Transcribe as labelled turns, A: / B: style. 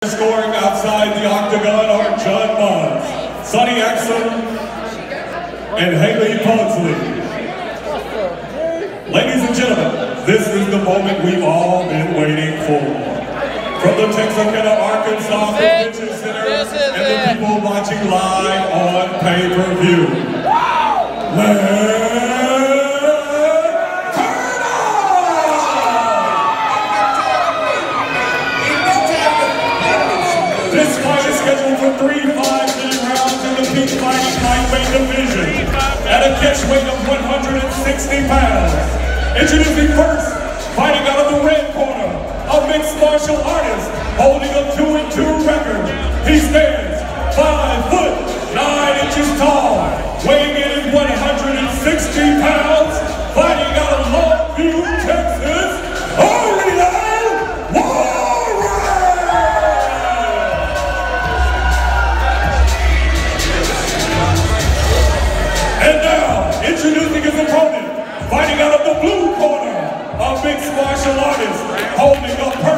A: Scoring outside the octagon are John Mons, Sonny Axum, and Haley Pugsley. Ladies and gentlemen, this is the moment we've all been waiting for. From the Texarkana, Arkansas Convention Center and the people watching live on pay-per-view. This fight is scheduled for 3 5-minute rounds in the peak fighting lightweight division at a catch weight of 160 pounds. Introducing first, fighting out of the red corner, a mixed martial artist holding a 2-2 record. He stands 5 foot 9 inches tall, weighing in at 160 pounds, fighting out of Longview, Texas, Oriel And now, introducing his opponent, fighting out of the blue corner, a mixed martial artist holding a